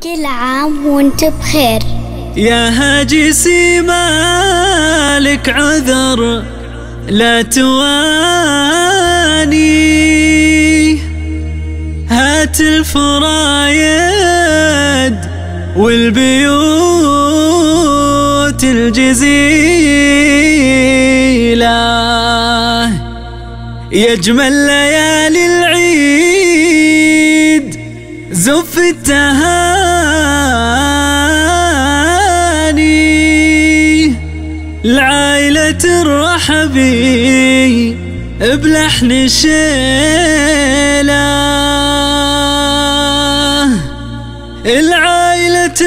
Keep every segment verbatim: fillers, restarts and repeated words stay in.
كل عام وانت بخير. يا هاجسي مالك عذر لا تواني، هات الفرايد والبيوت الجزيلة، يجمل ليالي العيد زف التهاني، العائلة الرحبي بلحن الشيلة، العائلة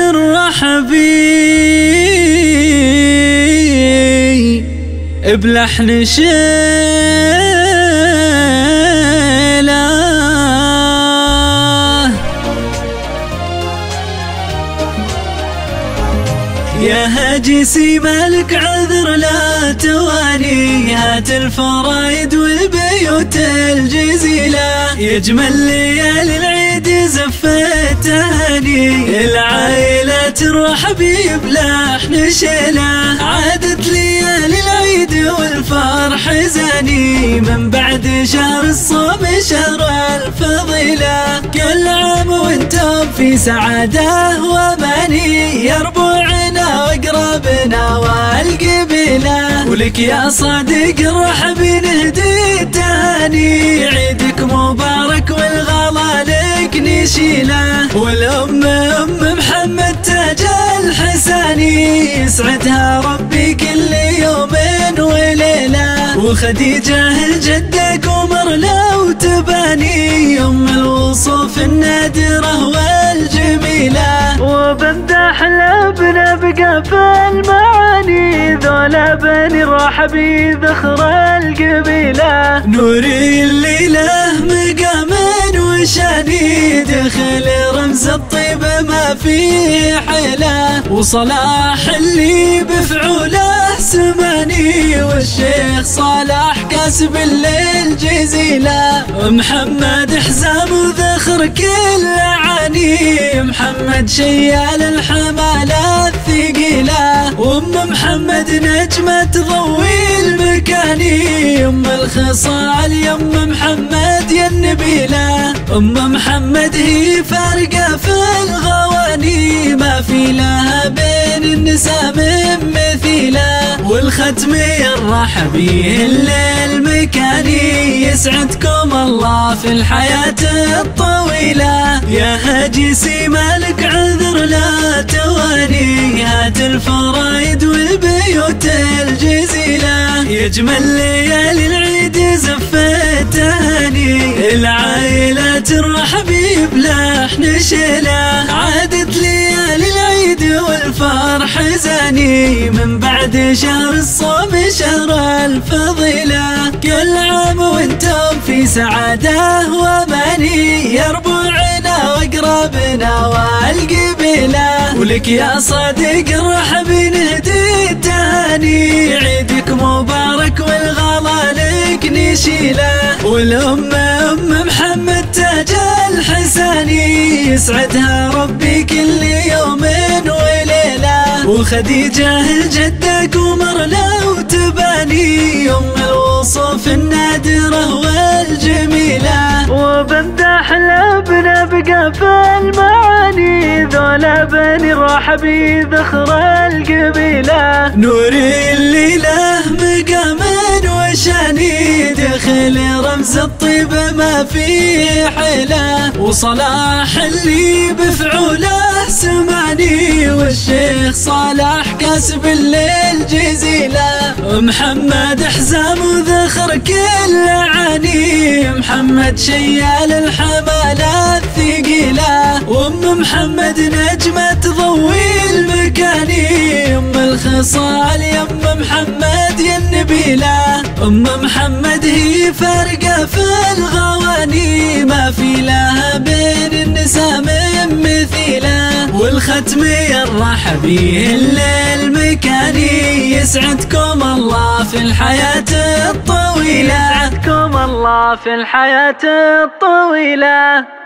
الرحبي بلحن الشيلة. يا هاجسي مالك عذر لا تواني، هات الفرايد والبيوت الجزيلة، يجمل ليالي العيد زفت تهاني، العائلة الرحبي بلحن شيلة، عادت ليالي العيد والفرح زاني، من بعد شهر الصوم شهر الفضيلة، كل عام وانتم في سعادة واماني، يا ربوعنا واقرابنا والقبيلة، ولك يا صادق الرحبي نهدي التهاني، عيدك مبارك والغلا لك نشيله، والأم أم محمد تاج الحساني، يسعدها ربي كل يوم وليلة، وخديجة الجدة قمر لو تباني، أم الوصوف النادرة والجميلة، وبمدح الابن ابقى في المعاني، ذولا بني الرحبي ذخر القبيلة، نوري الليلة مقام وشاني، دخل رمز الطيب ما في حيله، وصلاح اللي بفعوله سماني، والشيخ صالح كاسب الليل جزيله، محمد حزام وذخر كل عاني، محمد شيال الحمالة الثقيلة، وام محمد نجمة تضوي المكاني، ام الخصال يم محمد يا النبيلة، ام محمد هي فارقة في الغواني، ما في لها بين النساء من مثيلة، والختم الرحبي الليل مكاني، يسعدكم الله في الحياة الطويلة، يا هاجسي مالك عذر لا تواني، هات الفرايد والبيوت الجزيلة، يجمل ليالي العيد زفت تهاني، العائلة الرحبي بلحن شيلة، عادت ليالي العيد والفرح زاني، من بعد شهر الصوم شهر الفضيلة، كل عام وانتم في سعادة واماني، يا ربوعنا واقرابنا والقبيلة، ولك يا صادق الرحبي نهدي التهاني، عيدك مبارك والغلا لك نشيله، والأم أم محمد تاج الحساني، يسعدها ربي كل يوم وليلة، وخديجة الجدة قمر لو تباني، أم الوصوف النادرة والجميلة، وبمدح الابن ابقى في المعاني، ذولا بني الرحبي ذخر القبيلة، نوري الليلة مقام وشاني، دخل رمز الطيب ما في حيله، وصلاح اللي بفعوله سماني، والشيخ صالح كاسب الليل جزيله، محمد حزام وذخر كل عاني، محمد شيال الحمالة الثقيلة، وام محمد نجمة تضوي المكاني، ام الخصال يم محمد يا النبيلة، ام محمد هي فارقة في الغواني، ما في لها بين النساء من مثيلة، والختم الرحبي الليل مكاني، يسعدكم الله في الحياة الطويلة، يسعدكم الله في الحياة الطويلة.